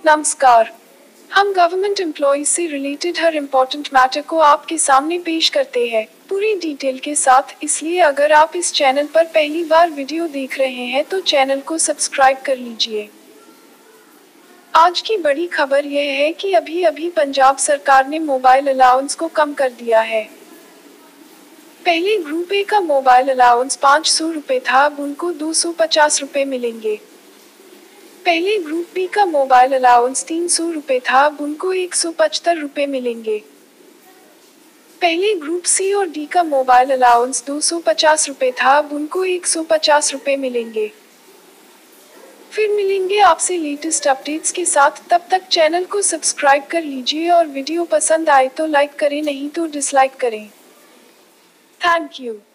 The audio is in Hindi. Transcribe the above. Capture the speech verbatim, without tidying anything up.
नमस्कार। हम गवर्नमेंट एम्प्लॉय से रिलेटेड हर इम्पोर्टेंट मैटर को आपके सामने पेश करते हैं पूरी डिटेल के साथ, इसलिए अगर आप इस चैनल पर पहली बार वीडियो देख रहे हैं तो चैनल को सब्सक्राइब कर लीजिए। आज की बड़ी खबर यह है कि अभी अभी पंजाब सरकार ने मोबाइल अलाउंस को कम कर दिया है। पहले ग्रुप ए का मोबाइल अलाउंस पाँच सौ रुपए था, अब उनको दो सौ पचास रुपए मिलेंगे। पहले ग्रुप बी का मोबाइल अलाउंस तीन सौ रुपए था, अब उनको एक सौ पचहत्तर रुपए मिलेंगे। पहले ग्रुप सी और डी का मोबाइल अलाउंस दो सौ पचास रुपए था, अब उनको एक सौ पचास रुपए मिलेंगे। फिर मिलेंगे आपसे लेटेस्ट अपडेट्स के साथ, तब तक चैनल को सब्सक्राइब कर लीजिए और वीडियो पसंद आए तो लाइक करें, नहीं तो डिसलाइक करें। Thank you.